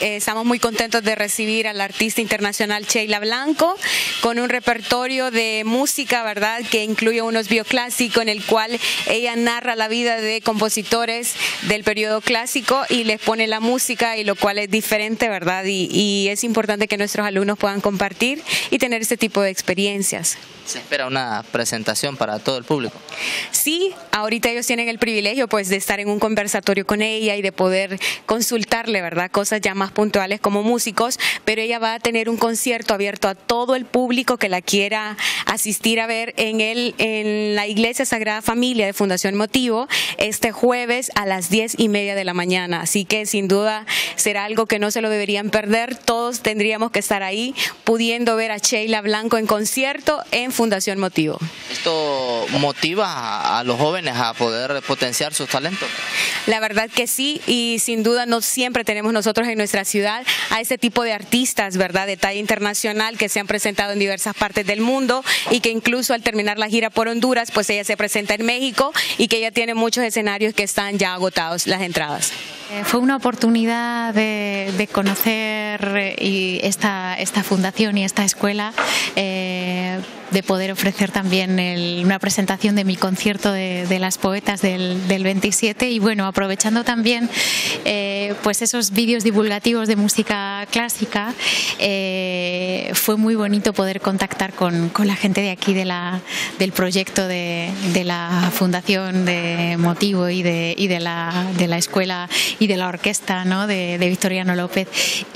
estamos muy contentos de recibir a la artista internacional Sheila Blanco con un repertorio de música, ¿verdad?, que incluye unos bioclásicos en el cual ella narra la vida de compositores del periodo clásico y les pone la música, y lo cual es diferente, ¿verdad? Y es importante que nuestros alumnos puedan compartir y tener este tipo de experiencias. ¿Se espera una presentación para todo el público? Sí, ahorita ellos tienen el privilegio pues de estar en un conversatorio con ella y de poder consultarle, ¿verdad?, cosas ya más puntuales como músicos, pero ella va a tener un concierto abierto a todo el público que la quiera asistir a ver en la Iglesia Sagrada Familia de Fundación Motivo este jueves a las 10:30 de la mañana. Así que sin duda será algo que no se lo deberían perder. Todos tendríamos que estar ahí pudiendo ver a Sheila Blanco en concierto en Fundación Motivo. ¿Esto motiva a los jóvenes a poder potenciar sus talentos? La verdad que sí, y sin duda no siempre tenemos nosotros en nuestra ciudad a este tipo de artistas, ¿verdad?, de talla internacional que se han presentado en diversas partes del mundo y que incluso al terminar la gira por Honduras, pues ella se presenta en México y que ella tiene muchos escenarios que están ya agotados las entradas. Fue una oportunidad de conocer esta fundación y esta escuela, de poder ofrecer también una presentación de mi concierto de las poetas del 27, y bueno, aprovechando también pues esos vídeos divulgativos de música clásica, fue muy bonito poder contactar con la gente de aquí del proyecto de la Fundación de Motivo y de la escuela y de la orquesta, ¿no?, de Victoriano López,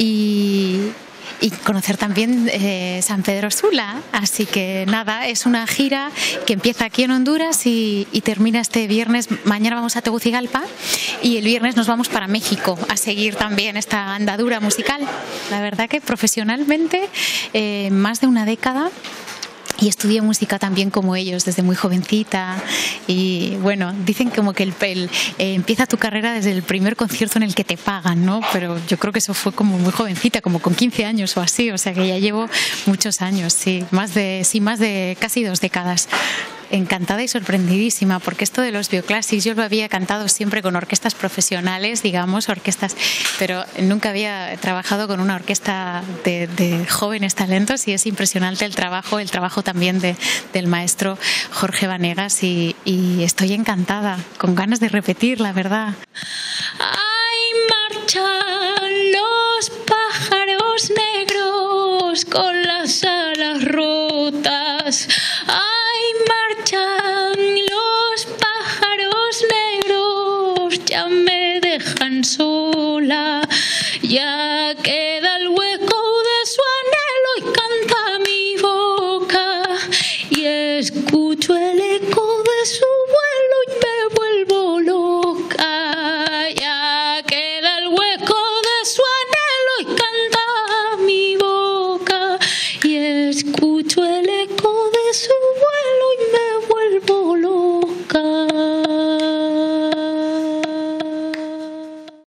y conocer también San Pedro Sula. Así que nada, es una gira que empieza aquí en Honduras y termina este viernes. Mañana vamos a Tegucigalpa y el viernes nos vamos para México a seguir también esta andadura musical. La verdad que profesionalmente más de una década. Y estudié música también como ellos, desde muy jovencita. Y bueno, dicen como que empieza tu carrera desde el primer concierto en el que te pagan, ¿no? Pero yo creo que eso fue como muy jovencita, como con 15 años o así. O sea que ya llevo muchos años, sí, más de casi 2 décadas. Encantada y sorprendidísima, porque esto de los bioclásicos yo lo había cantado siempre con orquestas profesionales, digamos, orquestas, pero nunca había trabajado con una orquesta de jóvenes talentos, y es impresionante el trabajo también del maestro Jorge Vanegas, y estoy encantada, con ganas de repetir, la verdad. ¡Ay, marchan los pájaros negros con las alas rotas! Los pájaros negros ya me dejan sola, ya queda el hueco de su anhelo y canta mi boca, y escucho el eco de su vuelo y me vuelvo loca, ya queda el hueco de su anhelo y canta mi boca, y escucho el eco de su